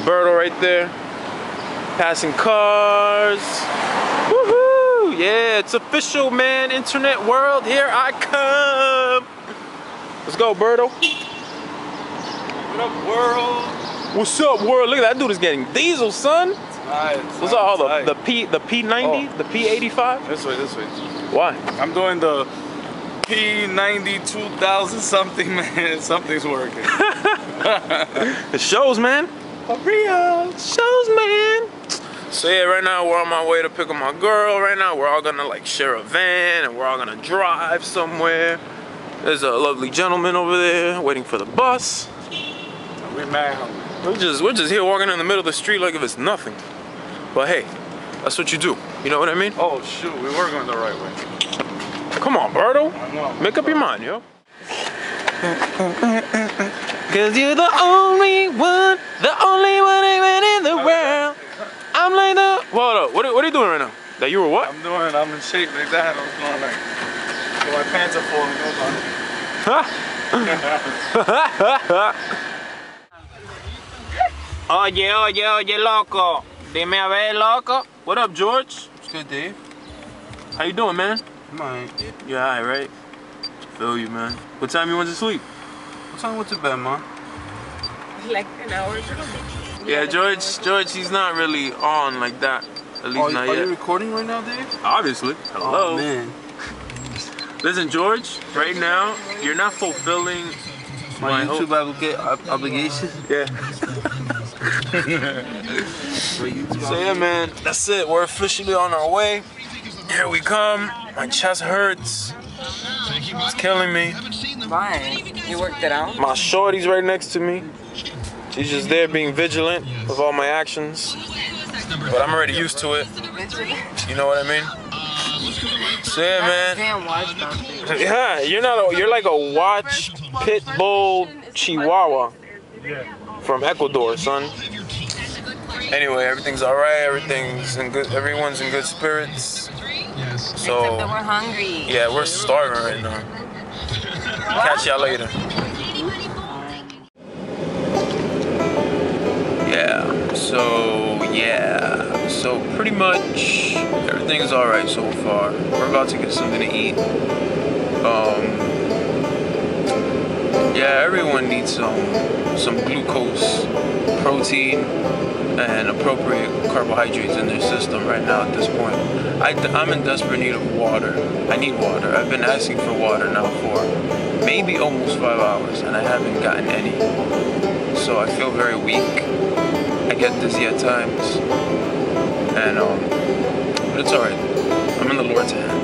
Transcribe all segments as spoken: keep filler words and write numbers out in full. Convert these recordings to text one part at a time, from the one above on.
Birdo right there. Passing cars. Woohoo! Yeah, it's official, man. Internet world, here I come. Let's go, Birdo. What up, world? What's up, world? Look at that dude is getting diesel, son. Nice. What's up, all the, the P the P ninety, oh. the P eighty-five? This way, this way. Why? I'm doing the P ninety two thousand something, man. Something's working. It shows, man. For real. Shows, man. So yeah, right now we're on my way to pick up my girl. Right now we're all gonna like share a van and we're all gonna drive somewhere. There's a lovely gentleman over there waiting for the bus. We're mad hungry. We're just we're just here walking in the middle of the street like if it's nothing. But hey, that's what you do. You know what I mean? Oh shoot, we were going the right way. Come on, Birdo. I know. Make up your mind, yo. Cause you're the only one, the only one even in the world. I'm like the. Hold up. What are, what are you doing right now? That you were what? I'm doing. I'm in shape like that. I'm going like. So my pants are falling over. Oye, oye, oye, loco. Dime a ver, loco. What up, George? What's good, Dave? How you doing, man? I'm alright. You're high, right? Feel you, man. What time you went to sleep? What time went to bed, man? Like an hour ago. Yeah, George, George, he's not really on like that. At least Oh, not are yet. you recording right now, Dave? Obviously. Hello. Oh, man. Listen, George, right now, you're not fulfilling My, my YouTube hope. obliga ob obligation? Yeah. So yeah, man, that's it. We're officially on our way. Here we come. My chest hurts. It's killing me. Why? You worked it out? My shorty's right next to me. She's just there being vigilant of all my actions. But I'm already used to it. You know what I mean? So yeah, man. Damn, watch that. Yeah, you're not a, you're like a watch pit bull chihuahua from Ecuador, son. Anyway, everything's all right. Everything's in good. Everyone's in good spirits. Except So that we're hungry. yeah, we're starving right now. Catch y'all later. Yeah. So yeah. So pretty much everything's all right so far. We're about to get something to eat. Um. Yeah, everyone needs some some glucose, protein, and appropriate carbohydrates in their system right now at this point. I, I'm in desperate need of water. I need water. I've been asking for water now for maybe almost five hours and I haven't gotten any. So I feel very weak. I get dizzy at times. And um, but it's alright. I'm in the Lord's hand.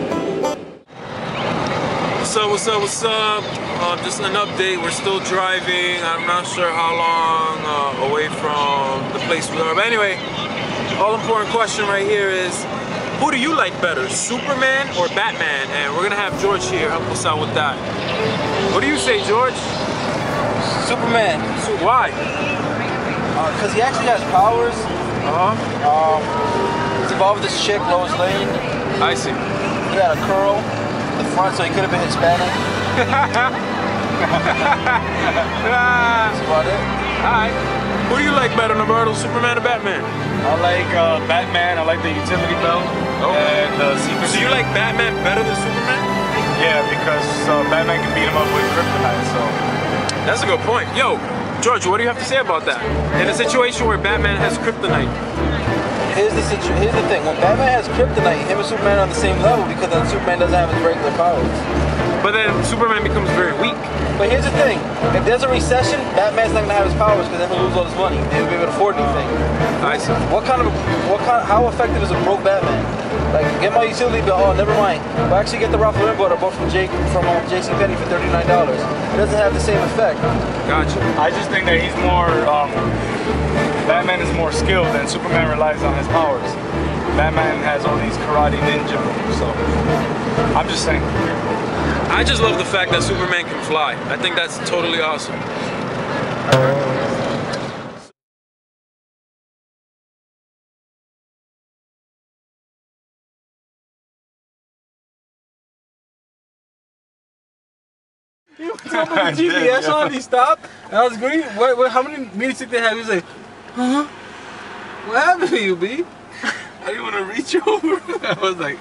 What's up, what's up, what's up? Uh, just an update, we're still driving. I'm not sure how long uh, away from the place we are. But anyway, all important question right here is, who do you like better, Superman or Batman? And we're gonna have George here help us out with that. What do you say, George? Superman. So why? Because uh, he actually has powers. Uh-huh. Um, he's involved with this chick, Lois Lane. I see. He had a curl in the front, so he could have been Hispanic. That's about it. Alright. Who do you like better, Roberto, Superman or Batman? I like uh, Batman. I like the utility belt Okay. and the secret. So you like Batman better than Superman? Yeah, because uh, Batman can beat him up with kryptonite. So That's a good point. Yo, George, what do you have to say about that? In a situation where Batman has kryptonite. Here's the situ Here's the thing. When Batman has kryptonite, him and Superman are on the same level because then Superman doesn't have his regular powers. But then Superman becomes very weak. But here's the thing. If there's a recession, Batman's not gonna have his powers because then he'll lose all his money. He won't be able to afford anything. I see. What kind of, what kind, how effective is a broke Batman? Like, get my utility bill. Oh, never mind. We'll actually get the Ralph Lauren butter bought from Jake from um, JCPenney for thirty-nine dollars. It doesn't have the same effect. Gotcha. I just think that he's more. Um, Batman is more skilled, and Superman relies on his powers. Batman has all these karate ninja moves, so I'm just saying. I just love the fact that Superman can fly. I think that's totally awesome. He was up with the G P S on, he stopped, and I was green. What, what, how many minutes did they have? He was like, huh? What happened to you, B? I didn't want to reach over. I was like,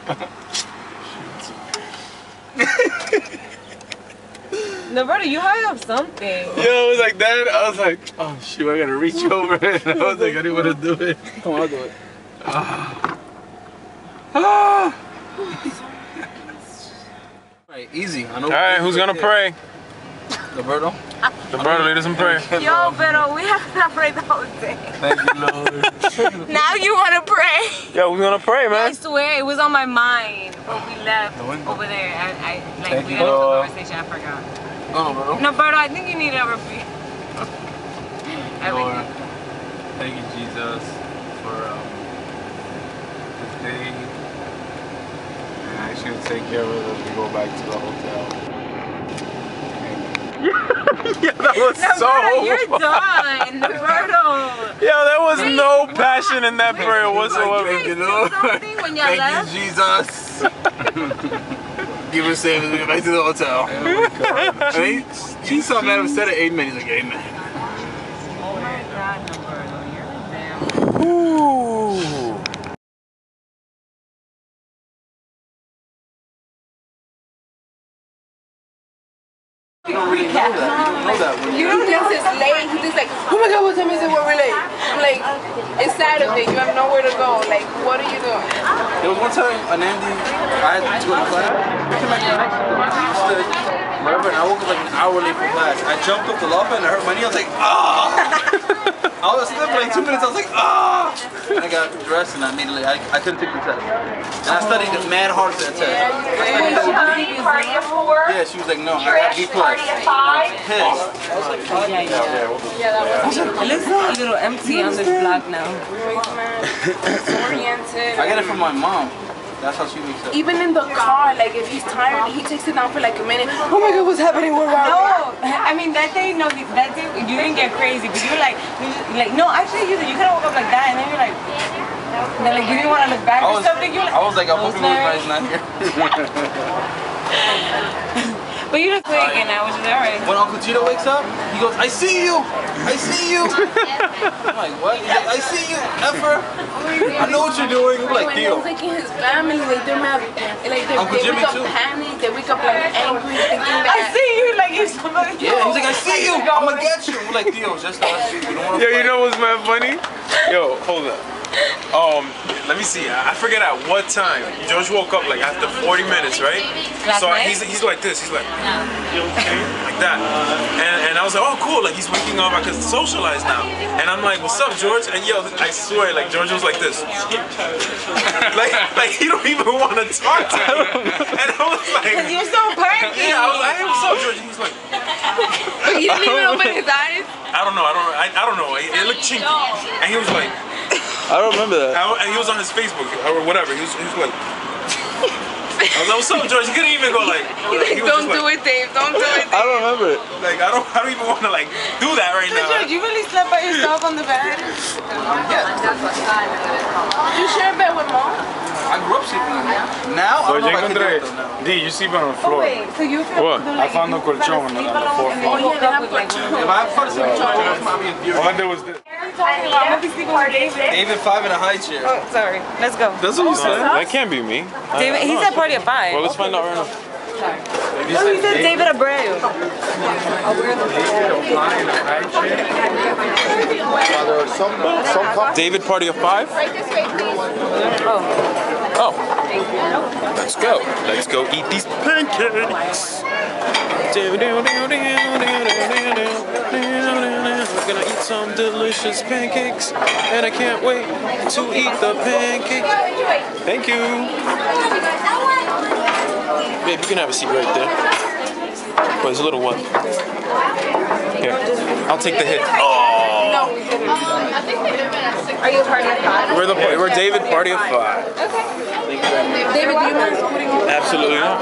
Roberto, you high up something. yo, I was like that. I was like, oh shoot, I gotta reach over. And I was like, I didn't want to do it. Come on, I'll do it. Ah. Ah. Alright, easy. I know. All right, who's gonna pray? Roberto. Roberto, lead us in prayer. Yo, pero we have to pray the whole day. Thank you, Lord. Now you want to pray? Yo, who's gonna pray, I man? swear it was on my mind, but we left over there. I, I like Thank we you, got into Lord. a conversation. I forgot. Go, Roberto. No, Berto, I think you need to repeat Lord, everything. thank you, Jesus, for um, this day. And I should take care of it as we go back to the hotel. Yeah, that was No, so. Berto, you're done. Berto. Yo, there was no passion in that prayer whatsoever. You know? Something when y'all left. Jesus. Give us savings. We get back to the hotel. And he, he saw Madam said it, amen. He's like, amen. Oh my God, no, Berto, you're a damn. Ooh. Recap. Know that when You don't think it's late. He thinks like, oh my God, what time is it? We're late. I'm like, it's Saturday. You have nowhere to go. Like, what are you doing? There was one time, Anandi, I had to go to class. I came back to high school. Whatever, and I woke up like an hour late for class. I jumped up the lava and I hurt my knee. I was like, ah! I was asleep for like two minutes. I was like, ah! And I got dressed and I made it late. I, I couldn't take the test. And I studied mad hard for that test. I studied Party of four. Yeah, she was like, no, I got B plus. Party of five. Pissed. I was like, fuck. Yeah, yeah. It looks a little empty on this block now. Disoriented. I get it from my mom. That's how she wakes up. Even in the car, like if he's tired, he takes it down for like a minute. Oh my God, what's happening? Where are we? No, I mean that day, no, that day you didn't get crazy, but you were like, you were like, no, actually you, you could have woke up like that, and then you're like, then like you didn't want to look back I or was, something. You I was like, I'm hoping sorry. Rosemary not here. But you look quick, and I was just alright. When Uncle Tito wakes up, he goes, I see you! I see you! I'm like, what? He's like, I see you, effer! I know what you're doing. I'm like, When Theo. he's like in his family, like they're mad, like they, Uncle they Jimmy wake up too. panicked, they wake up like angry, thinking that. I see you like you're somebody. Yeah, he's like, I see you! I'm gonna get you! I'm like, Theo, just us. You don't wanna Yo, you fight. know what's mad funny? Yo, hold up. Um, let me see. I I forget at what time. George woke up like after forty minutes, right? Last so night? he's he's like this. He's like, you okay? Like that. And and I was like, oh cool. Like he's waking up. I can socialize now. And I'm like, what's up, George? And yo, I swear, like George was like this. like like he don't even want to talk to me. And I was like, Because you're so perky. yeah. I was like, hey, what's up, George? And he was like, But he didn't even open his eyes. I don't know. I don't. I, I don't know. It, it looked chinky. And he was like. I don't remember that. I, and he was on his Facebook or whatever. He was, he was like, I was like, what's up, George? He couldn't even go like. He's like, don't do it, Dave. Don't do it, Dave. I don't remember it. Like I don't, I don't even want to like do that right now. George, you really slept by yourself on the bed? Did you share a bed with mom? I grew up sleeping on it. Now, I So don't know yo if I can do encontré, it though now. D, you sleep on the Oh floor. wait, so you feel What? so, I like, found if a you fell colchón asleep on the alone fourth and floor. then you woke up with like one of If those- I fall asleep in charge, I'm gonna be All I infuriated. did was this. I'm gonna be sleeping with David. David five in a high chair. Oh, sorry. Let's go. That's what you said. That can't be me. David, he said party at five. Well, let's find out right now. No, he said David Abreu. David party of five. Oh. Oh. Let's go. Let's go eat these pancakes. We're gonna eat some delicious pancakes, and I can't wait to eat the pancake. Thank you. Babe, you can have a seat right there. But it's a little one. Here, I'll take the hit. Oh! Are you a party of five? We're the we're David party of five. David, do you mind putting on? Absolutely not.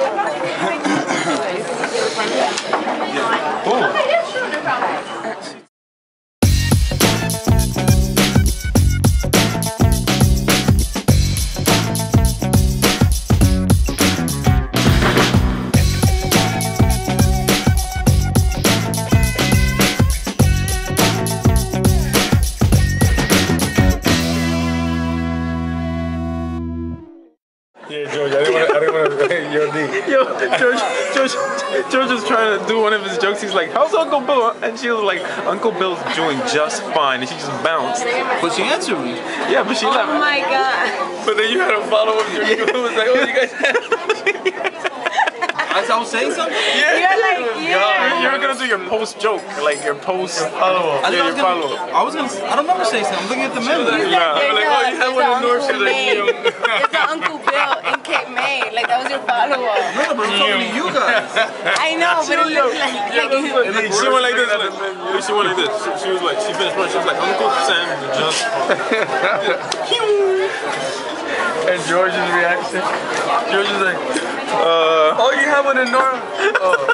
one of his jokes, he's like, how's Uncle Bill? And she was like, Uncle Bill's doing just fine. And she just bounced. But she answered me. Yeah, but she Oh left. my god. But then you had to follow up. Your it was like, oh, you guys had As I was saying something? Yeah. You're like, yeah. You were gonna do your post joke, like your post follow up. I, Yeah, was your gonna, follow up. I was gonna. I don't remember saying something. I'm looking at the menu. Yeah, There's like, a- oh, you had one in North there's a Carolina. Uncle May. There's an Uncle Bill in Cape May. Like that was your follow-up. No, but I'm talking to you guys. I know, but it looked like, like you. She went like this. Like, she went like this. She was like, she finished first. She was like, Uncle Sam just. And George's reaction. George was like, uh. Oh, you have one in North. Oh.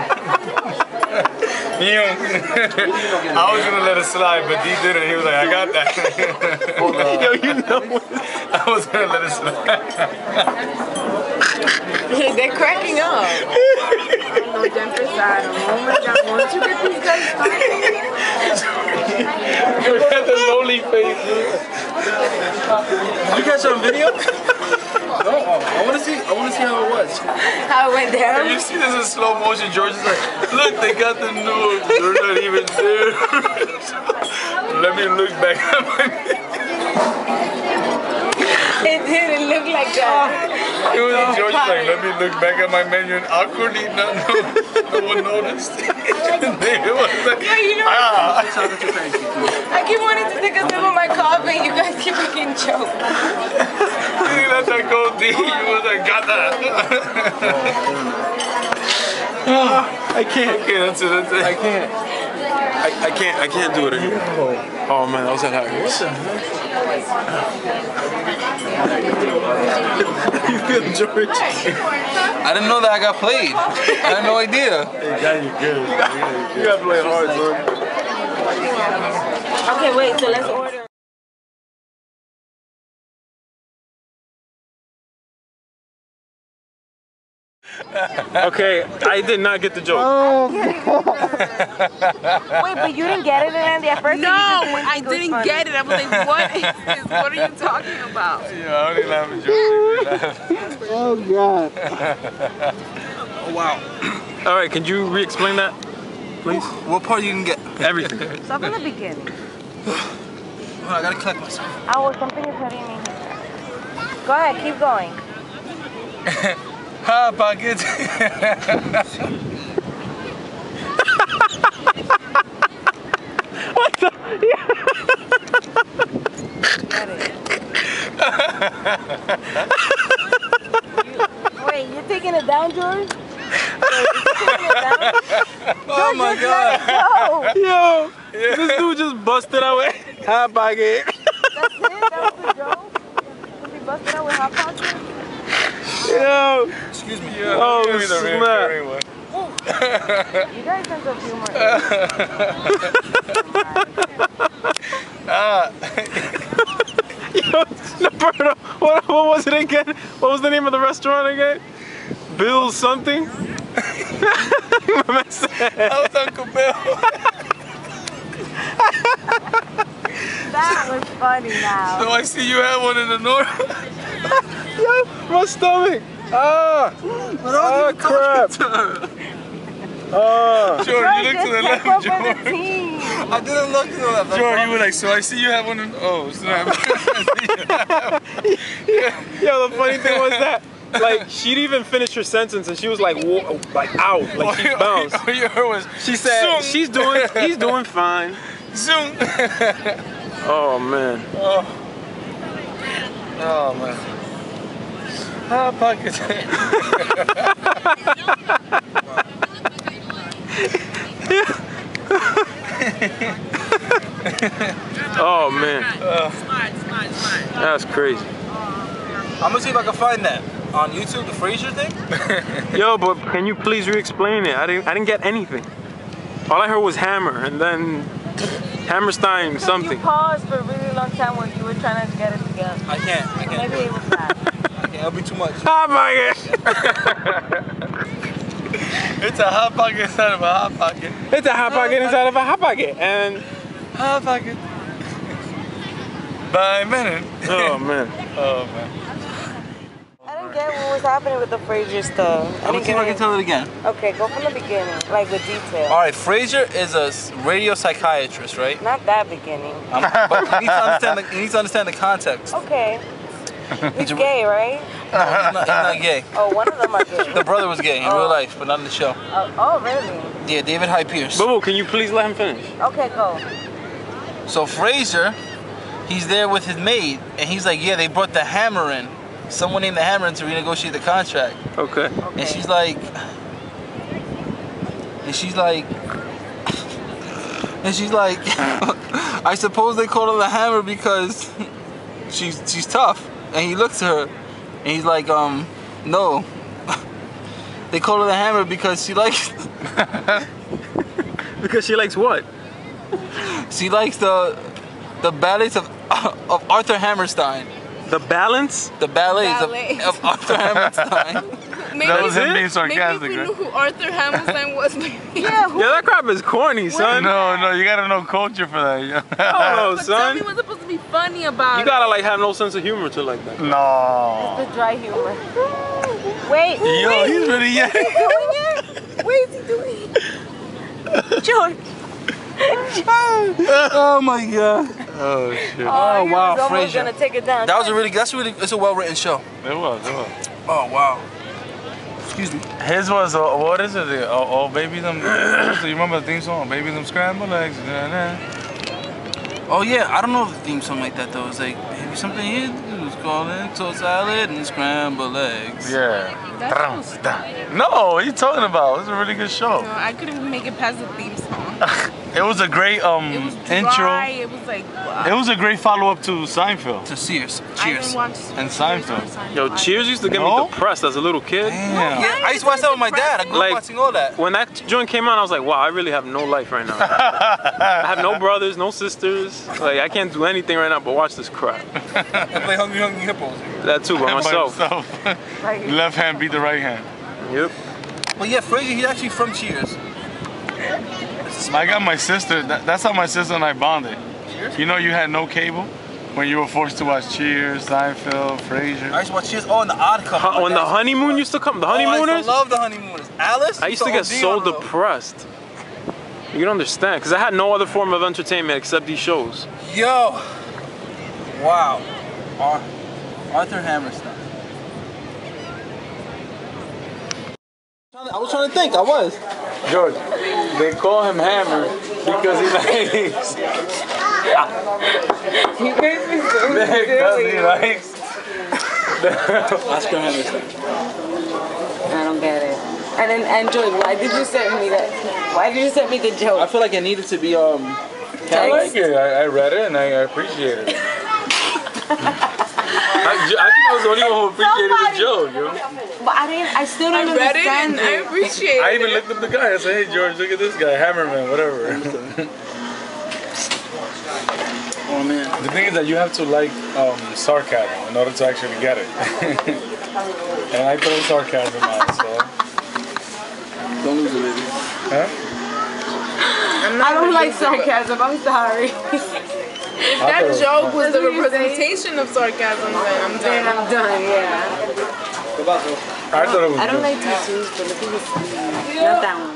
I was gonna let it slide, but D did it. He was like, I got that. Yo, you know what? I was gonna let it slide. They're cracking up. No, jump aside. Oh my God, won't you get these guys started? You had the lonely face. Did you catch it on video? No, I want to see. I want to see how it was. How it went down. You see this in slow motion. George is like, look, they got the news. They're not even there. Let me look back at my. It didn't look like that. It was George was like, let me look back at my menu and awkwardly not no, no one noticed. It was like, Yo, you know, ah. I keep wanting to take a sip of my coffee. You guys keep making jokes. You let that go, D. You was like, got that. I can't. Okay, that's it. That's it. I can't. I, I can't. I can't do it anymore. Oh man, that was hilarious. You feel George? I didn't know that I got played. I had no idea. You gotta play hard, son. Okay, wait. So let's order. Okay, I did not get the joke. Wait, but you didn't get it, Andy, at first? No, I didn't get it. I was like, what is this? What are you talking about? Yeah, I only laugh at George. Oh God. Oh wow. All right, can you re-explain that, please? What part you can get? Everything. Stop from the beginning. Oh, I gotta collect myself. Oh, something is hurting me. Go ahead, keep going. Ha, pocket. What the? Got it. You- wait, you're taking it down, George? Wait, you're taking it down? Oh my God. Yo, this dude just busted out with hot pocket. That's it? That was the joke? Was he busted out with hot pockets? Yo. Excuse me. Yeah, Oh, give me the snap. reoccurring one. You guys sense of humor. Ah. Yo, Roberto, what, what was it again? What was the name of the restaurant again? Bill's something? My man said. That was Uncle Bill. That was funny now. So I see you have one in the north. Yo, my stomach. Ah. Oh, crap. Oh. George, you look just to the kept left, up George. with the team. I didn't look to the left. George, you were like, so I see you have one in. Oh, snap. Yo, the funny thing was that, like, she'd even finish her sentence and she was like, wo- like out, like she bounced. All you heard was. She said, Zoom. she's doing, he's doing fine. Zoom. Oh man. Oh. Oh man. Hot pockets. Oh man. Smart, smart, smart. That's crazy. I'm gonna see if I can find that on YouTube, the Frasier thing. Yo, but can you please re-explain it? I didn't, I didn't get anything. All I heard was hammer and then Hammerstein something. You paused for a really long time when you were trying to get it together. I can't. I can't. Maybe it was that. I can't. It'll be too much. Hot pocket. It's a hot pocket inside of a hot pocket. It's a hot pocket inside of a hot pocket, and Hot pocket. By minute. oh man. Oh man. I didn't didn't get what was happening with the Frazier stuff. I I'm gonna see if I can tell it again. Okay, go from the beginning, like with detail. All right, Frazier is a radio psychiatrist, right? Not that beginning. Um, but you need to understand the, you need to understand the context. Okay. He's gay, right? No, he's not, he's not gay. Oh, one of them are gay. The brother was gay in Oh. real life, but not in the show. Uh, oh, really? Yeah, David Hyde Pierce. Boo, can you please let him finish? Okay, go. So Frazier, he's there with his maid, and he's like, yeah, they brought the Hammer in. Someone named the Hammer in to renegotiate the contract. Okay. Okay. And she's like, and she's like, and she's like, I suppose they call her the Hammer because she's she's tough. And he looks at her, and he's like, um, no. They call her the Hammer because she likes. Because she likes what? She likes the the ballets of of Arthur Hammerstein. The balance? The ballets Ballet. of, of Arthur Hammerstein. Maybe, That was him it? being maybe sarcastic, if we right? knew who Arthur Hammerstein was, maybe. Yeah, who? Yeah, that crap is corny, son. No, no, you gotta know culture for that. Oh, But tell son. me what's supposed to be funny about You it. gotta like have no sense of humor to like that. No. The dry humor. Wait. Yo, wait. he's really Is young. he doing it? What is he doing? George. Oh my god. Oh shit. Oh, he wow, was almost Frazier. gonna take it down. That was a really that's a really it's a well written show. It was, it was. Oh wow. Excuse me. His was, uh, what is it? Oh, oh baby them, do you remember the theme song? Baby them scrambled eggs. Nah, nah. Oh yeah, I don't know the theme song like that though. It's like maybe something here was calling toast salad and scrambled eggs. Yeah. That was- No, what are you talking about? It was a really good show. No, I couldn't even make it past the theme song. It was a great um It was dry. intro. It was like, wow. It was a great follow-up to Seinfeld. To Sears. I Cheers. didn't watch And Cheers Seinfeld. or Seinfeld. Yo, Cheers used to get No? me depressed as a little kid. Damn. Yeah, I used to watch that with my dad. I grew Like- up watching all that. When that joint came out, I was like, wow, I really have no life right now. I have no brothers, no sisters. Like, I can't do anything right now but watch this crap. I play Hungry Hungry Hippos. That too, by By myself. himself. Right. Left hand beat the right hand. Yep. Well yeah, Frazier, he's actually from Cheers. I got my sister. That, that's how my sister and I bonded. You know, you had no cable when you were forced to watch Cheers, Seinfeld, I Frasier. used to watch Cheers. Oh, and the Odd Couple. Hu- When the honeymoon used to come, the Oh, I used honeymooners, to love the honeymooners. Alice. I used to get O D so on her. depressed. You can understand, because I had no other form of entertainment except these shows. Yo. Wow. Ar- Arthur Hammerstein. I was trying to think. I was. George, they call him Hammer because he likes. You guys be so because he likes. Oscar Hammerstein. I don't get it. And then, and George, why did you send me that? Why did you send me the I joke? feel like it needed to be um. I like it. I, I read it and I appreciate it. I, I think I was the only one who appreciated the joke, yo. But I didn't. I still don't I read it understand and I it. appreciate I it. even looked up the guy. I said, "Hey George, look at this guy, Hammerman, whatever." Oh man. The thing is that you have to like um, sarcasm in order to actually get it. And I throw sarcasm out, so. Don't lose it, baby. Huh? I don't like sarcasm. I'm sorry. If that joke was the representation of sarcasm, then I'm Then done. I'm done. Yeah. I thought it was I don't good. like tattoos, but if it was not that one.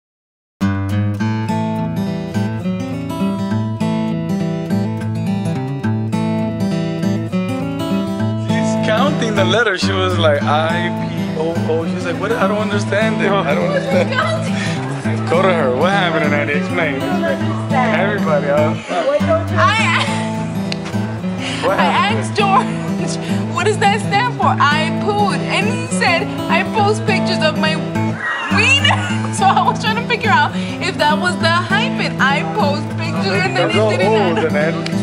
She's counting the letters. She was like I P O O. She's like, what? I don't understand it. I don't understand. Go to her. What happened, Andy? Explain. Everybody, huh? I, What I happened? asked George, what does that stand for? I pooed. And he said, I post pictures of my wiener. So I was trying to figure out if that was the hyphen. I post pictures and then That's he all didn't old, have. Andy.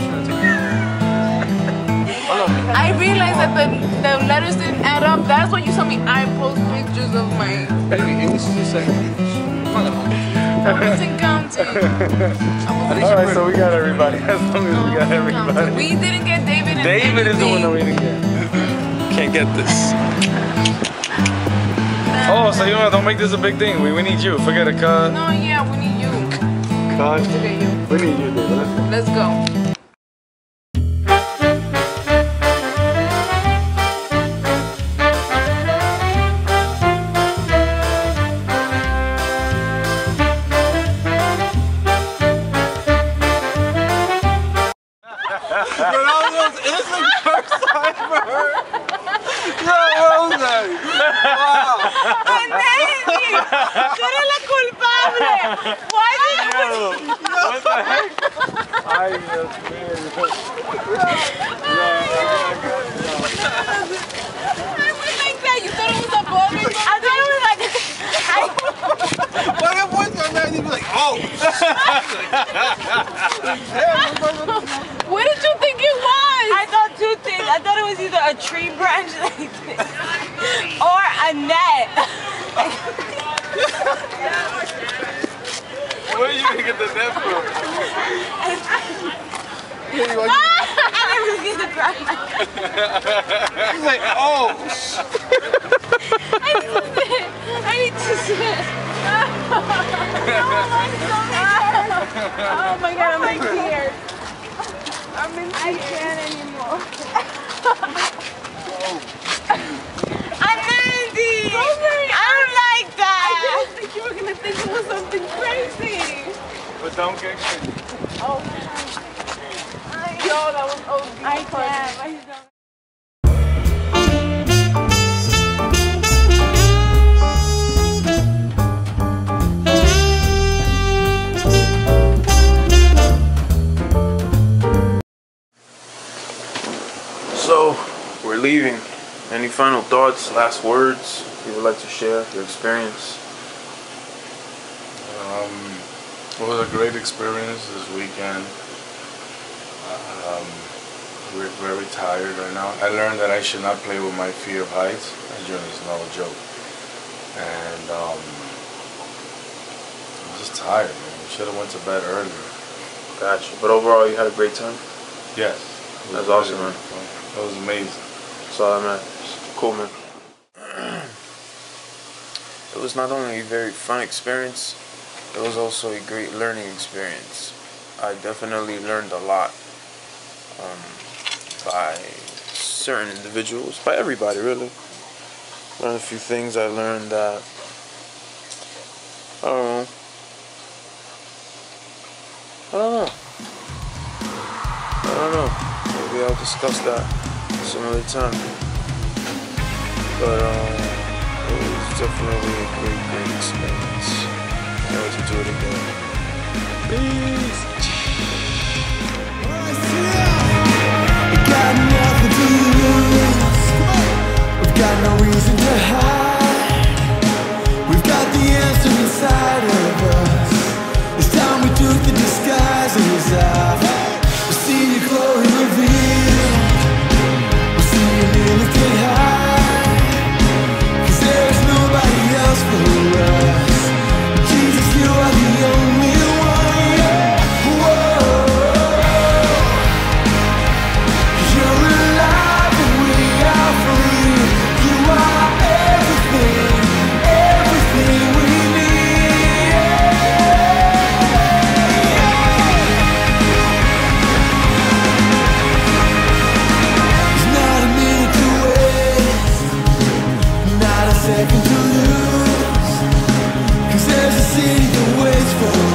I realized that the, the letters didn't add up. That's why you saw me. I post pictures of my. Baby, English is your second. I wasn't counting. All right, so we got everybody. As long as we got everybody. We didn't get David. And David is the one that we didn't get. Can't get this. Oh, so you know, don't make this a big thing. We, we need you. Forget it, cut. No, yeah, we need you. Cut. Look at you. We need you, David. Let's go. Let's go. Why did you? What the heck? Ay, Dios mío. I went like that. You thought it was a ball? I thought it was like. I, Why your voice on that? He'd be like, oh! What did you think it was? I thought two things. I thought it was either a tree branch like this or a net. Where did you get the net from? I was gonna grab my. He's like, oh! I need to sit. I need to sit. Oh my god, I'm like here. I'm in I can't anymore. Anandi! I don't like that. I didn't think you were gonna think it was something crazy. But don't get crazy. Oh. Yo, that was O D. I can't. I don't. So, we're leaving. Any final thoughts, last words you would like to share, your experience? Um, it was a great experience this weekend. Um, we're very tired right now. I learned that I should not play with my fear of heights. That journey is no joke. And um, I'm just tired, man. We should have went to bed earlier. Gotcha. But overall, you had a great time? Yes. That's awesome, man. That was amazing. That's all that matters. Cool, man. It was not only a very fun experience, it was also a great learning experience. I definitely learned a lot um, by certain individuals, by everybody really. Learned a few things. I learned that, I don't know, I don't know. I don't know. Maybe I'll discuss that some other time. But um, it was definitely a great, great experience. I want to do it again. Peace. We've got nothing to lose. We've got no reason to hide. We've got the answer inside of us. It's time we took the disguises off. We see your glory revealed. We see you near lifted high. Cause there's nobody else for us. Jesus, you are the only one. Whoa. You're alive and we are free. You are everything, everything we need. There's not a minute to waste, not a second to lose. Cause there's a city that waits for us.